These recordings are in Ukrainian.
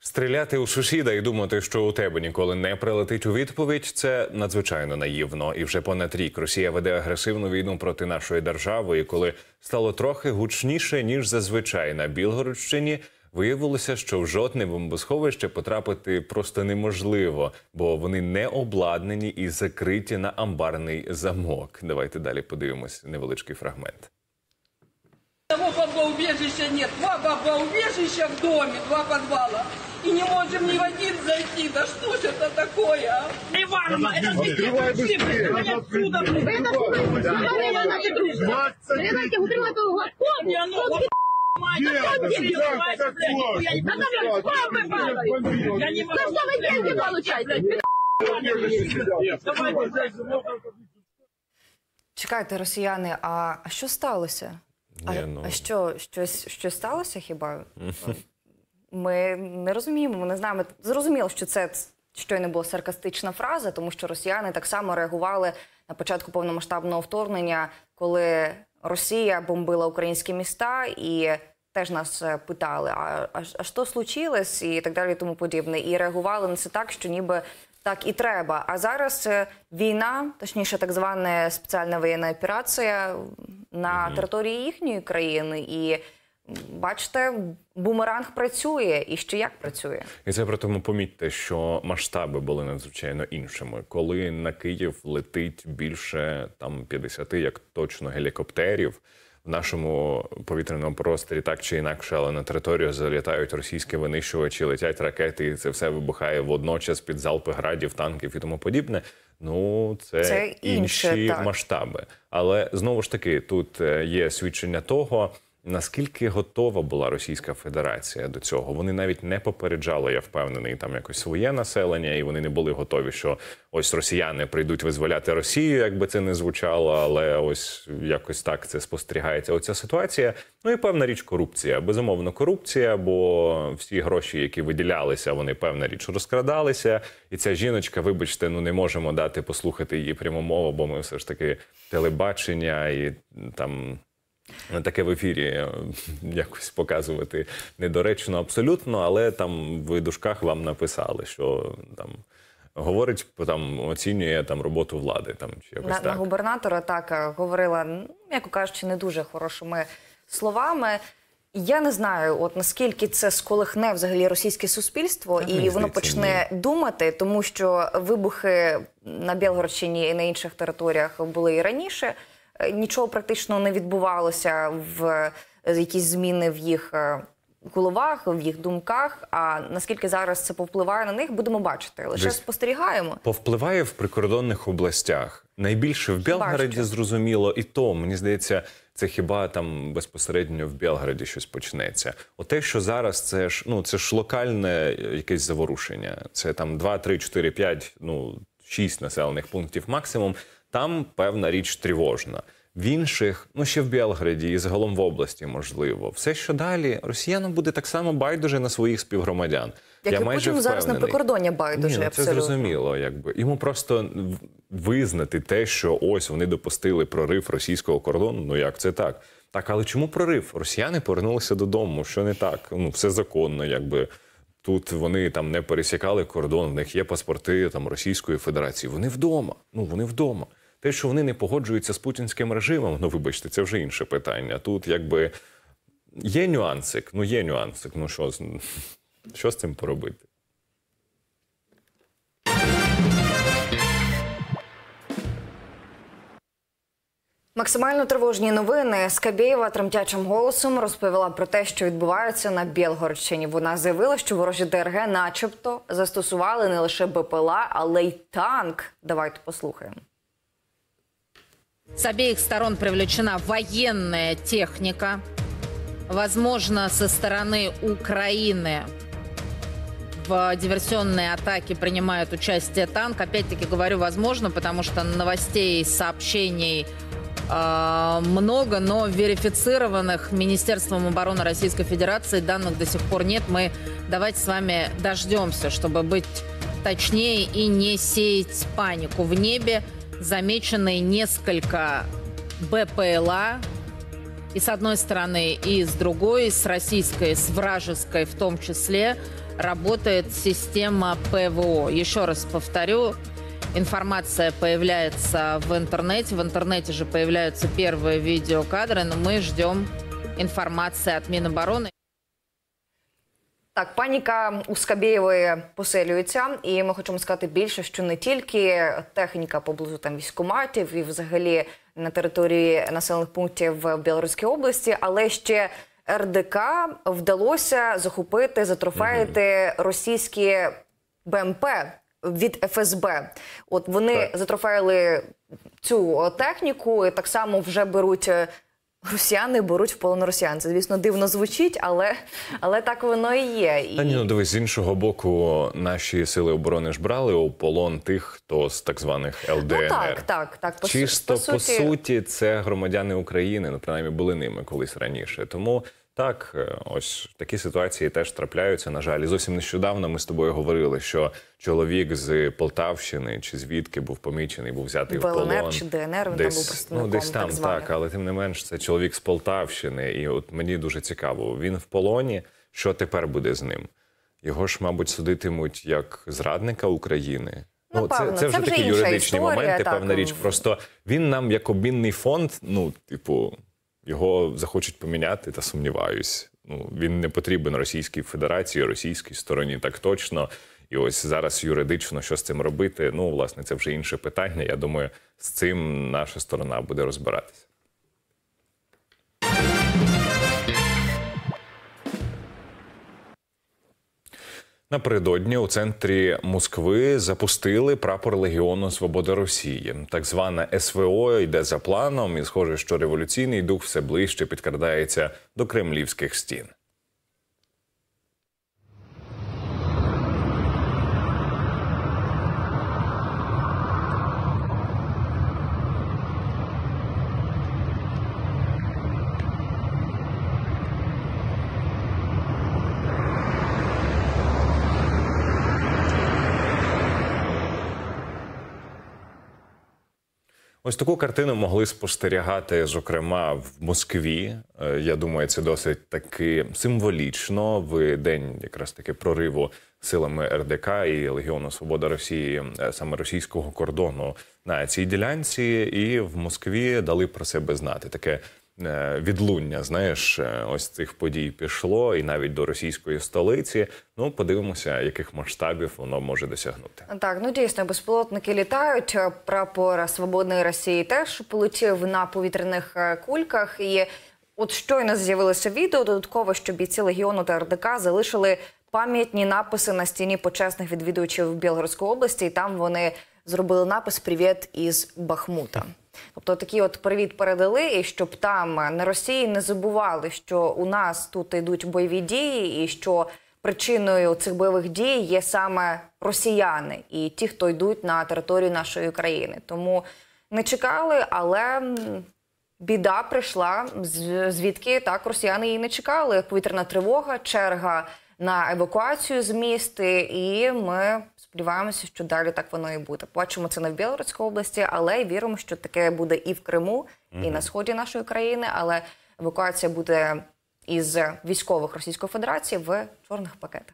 Стріляти у сусіда і думати, що у тебе ніколи не прилетить у відповідь – це надзвичайно наївно. І вже понад рік Росія веде агресивну війну проти нашої держави. І коли стало трохи гучніше, ніж зазвичай на Білгородщині, виявилося, що в жодне бомбосховище потрапити просто неможливо, бо вони не обладнані і закриті на амбарний замок. Давайте далі подивимось невеличкий фрагмент. Того бомбоубежища нет. Два бомбоубежища в доме, два подвала. И не можем ни в один зайти. Да что ж это такое, а? Ивановна, это отсюда! Чекайте, росіяни, а що сталося? Щось сталося хіба? Ми не розуміємо, ми не знаємо. Зрозуміло, що це щойно була саркастична фраза, тому що росіяни так само реагували на початку повномасштабного вторгнення, коли Росія бомбила українські міста і теж нас питали, а що случилось і так далі і тому подібне. І реагували на це так, що ніби так і треба. А зараз війна, точніше так звана спеціальна воєнна операція на території їхньої країни. І бачите, бумеранг працює. І ще як працює. І це при тому помітьте, що масштаби були надзвичайно іншими. Коли на Київ летить більше 50, як точно, гелікоптерів, в нашому повітряному просторі так чи інакше, але на територію залітають російські винищувачі, летять ракети, і це все вибухає водночас під залпи градів, танків і тому подібне. Ну, це інші масштаби. Але, знову ж таки, тут є свідчення того, наскільки готова була Російська Федерація до цього. Вони навіть не попереджали, я впевнений, там якось своє населення, і вони не були готові, що ось росіяни прийдуть визволяти Росію, як би це не звучало, але ось якось так це спостерігається оця ситуація. Ну і певна річ корупція. Безумовно, корупція, бо всі гроші, які виділялися, вони певна річ розкрадалися. І ця жіночка, вибачте, ну не можемо дати послухати її пряму мову, бо ми все ж таки телебачення і там... Таке в ефірі якось показувати недоречно абсолютно, але там в дужках вам написали, що там говорить, там оцінює там роботу влади, там чи якось так. На губернатора так говорила, м'яко кажучи, не дуже хорошими словами. Я не знаю, от наскільки це сколихне взагалі російське суспільство, і воно почне думати, тому що вибухи на Білгородщині і на інших територіях були і раніше. Нічого практично не відбувалося, в якісь зміни в їх головах, в їх думках. А наскільки зараз це повпливає на них, будемо бачити. Лише спостерігаємо. Повпливає в прикордонних областях. Найбільше в Білгороді, зрозуміло. І то, мені здається, це хіба там безпосередньо в Білгороді щось почнеться. Те, що зараз, це ж локальне якесь заворушення. Це там 2, 3, 4, 5, 6 населених пунктів максимум. Там певна річ тривожна. В інших, ще в Білгороді і загалом в області, можливо. Все, що далі, росіянам буде так само байдуже на своїх співгромадян. Як і Путіну зараз на прикордоння байдуже, це зрозуміло. Йому просто визнати те, що ось вони допустили прорив російського кордону, як це так? Так, але чому прорив? Росіяни повернулися додому, що не так? Все законно, Тут вони там не пересікали кордон, в них є паспорти Російської Федерації. Вони вдома. Вони вдома. Те, що вони не погоджуються з путінським режимом, вибачте, це вже інше питання. Тут є нюансик, що з цим поробити? Максимально тривожні новини. Скабєєва тремтячим голосом розповіла про те, що відбувається на Білгородщині. Вона заявила, що ворожі ДРГ начебто застосували не лише БПЛА, але й танк. Давайте послухаємо. С обеих сторон привлечена военная техника. Возможно, со стороны Украины в диверсионной атаке принимает участие танк. Опять-таки говорю «возможно», потому что новостей, сообщений много, но верифицированных Министерством обороны Российской Федерации данных до сих пор нет. Мы давайте с вами дождемся, чтобы быть точнее и не сеять панику. В небе замечены несколько БПЛА, и с одной стороны, и с другой, с российской, с вражеской в том числе. работает система ПВО. Еще раз повторю, информация появляется в интернете же появляются первые видеокадры, но мы ждем информации от Минобороны. Так, паніка у Скабєєвої поселюється, і ми хочемо сказати більше, що не тільки техніка поблизу там військкоматів і взагалі на території населених пунктів в Білоруській області, але ще РДК вдалося захопити, затрофеїти російські БМП від ФСБ. От вони затрофеїли цю техніку і так само вже росіяни беруть в полон росіян. Це, звісно, дивно звучить, але так воно і є. Та ні, ну дивись, з іншого боку, наші сили оборони ж брали у полон тих, хто з так званих ЛДНР. Ну так. Чисто, по суті, це громадяни України, ну, принаймні, були ними колись раніше. Тому, так, ось такі ситуації теж трапляються, на жаль. І зовсім нещодавно ми з тобою говорили, що чоловік з Полтавщини чи звідки був помічений, був взятий в полон. ЛНР чи ДНР, він там був представником, десь там, так званий. так, але тим не менш, це чоловік з Полтавщини. І от мені дуже цікаво, він в полоні, що тепер буде з ним? Його ж, мабуть, судитимуть як зрадника України. Напевно, це вже такі юридичні історія, моменти, так. певна річ. Просто він нам як обмінний фонд, ну, типу, його захочуть поміняти, та сумніваюсь. Ну, він не потрібен Російській Федерації, російській стороні так точно. І ось зараз юридично, що з цим робити, ну, власне, це вже інше питання. Я думаю, з цим наша сторона буде розбиратися. Напередодні у центрі Москви запустили прапор Легіону Свободи Росії. Так зване СВО йде за планом, і схоже, що революційний дух все ближче підкрадається до кремлівських стін. Ось таку картину могли спостерігати, зокрема, в Москві. Я думаю, це досить таки символічно в день якраз таки прориву силами РДК і Легіону Свобода Росії, саме російського кордону на цій ділянці. І в Москві дали про себе знати. Таке відлуння, знаєш, ось цих подій пішло і навіть до російської столиці. Ну, подивимося, яких масштабів воно може досягнути. Так, ну дійсно, безпілотники літають, прапор Свободної Росії теж полетів на повітряних кульках. І от щойно з'явилося відео додатково, що бійці Легіону та РДК залишили пам'ятні написи на стіні почесних відвідувачів Білгородської області, і там вони зробили напис «Привіт із Бахмута». Тобто такий от привіт передали, і щоб там на Росії не забували, що у нас тут йдуть бойові дії, і що причиною цих бойових дій є саме росіяни і ті, хто йдуть на територію нашої країни. Тому не чекали, але біда прийшла, звідки так росіяни її не чекали. Повітряна тривога, черга на евакуацію з міст, і ми сподіваємося, що далі так воно і буде. Бачимо це не в Білгородській області, але віримо, що таке буде і в Криму, і на сході нашої країни, але евакуація буде із військових Російської Федерації в чорних пакетах.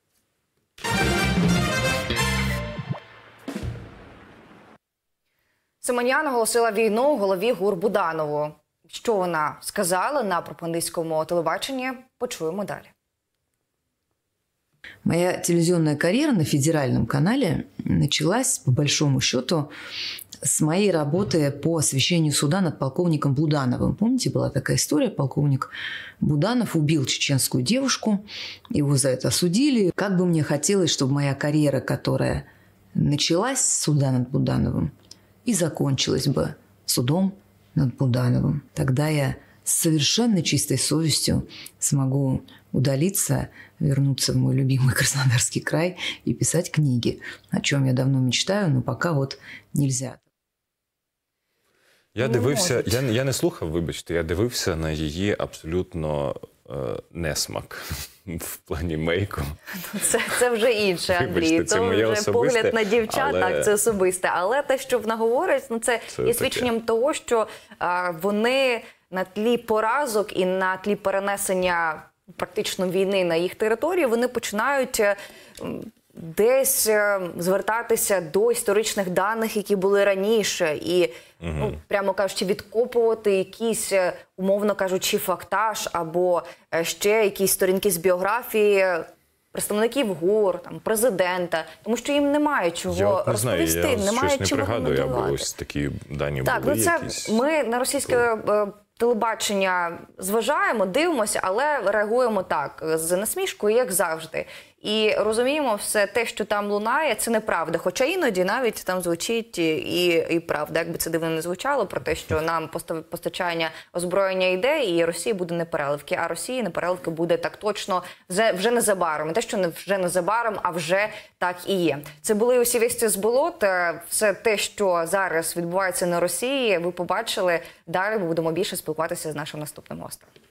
Симонян оголосила війну голові ГУР Буданову. Що вона сказала на пропагандистському телебаченні, почуємо далі. Моя телевизионная карьера на федеральном канале началась, по большому счету, с моей работы по освещению суда над полковником Будановым. Помните, была такая история? Полковник Буданов убил чеченскую девушку, его за это осудили. Как бы мне хотелось, чтобы моя карьера, которая началась с суда над Будановым, и закончилась бы судом над Будановым. Тогда я с совершенно чистой совестью смогу удалиться, вернуться в мой любимый Краснодарский край и писать книги, о чем я давно мечтаю, но пока вот нельзя. Я дивився, я не слухав, вибачте, я дивився на її абсолютно несмак в плані мейку. Це вже інше, Андрій. Вибачте, це вже особисте, погляд на дівчат, але... так, це особисте. Але те, що вона говорить, ну, це є свідченням того, що вони на тлі поразок і на тлі перенесення практично війни на їх території, вони починають десь звертатися до історичних даних, які були раніше, і, прямо кажучи, відкопувати якісь, умовно кажучи, фактаж або ще якісь сторінки з біографії представників ГУР, там, президента, тому що їм немає чого розповісти, немає чого пригадую, аби ось такі дані були якісь. Ми на російське телебачення зважаємо, дивимося, але реагуємо так, з насмішкою, як завжди. І розуміємо, все те, що там лунає, це неправда. Хоча іноді навіть там звучить і правда, якби це дивно не звучало, про те, що нам постачання озброєння йде, і Росії буде непереливки. А Росії непереливки буде так точно вже незабаром. Не те, що не вже незабаром, а вже так і є. Це були усі вісті з болот. Все те, що зараз відбувається на Росії, ви побачили. Далі ми будемо більше спілкуватися з нашим наступним гостем.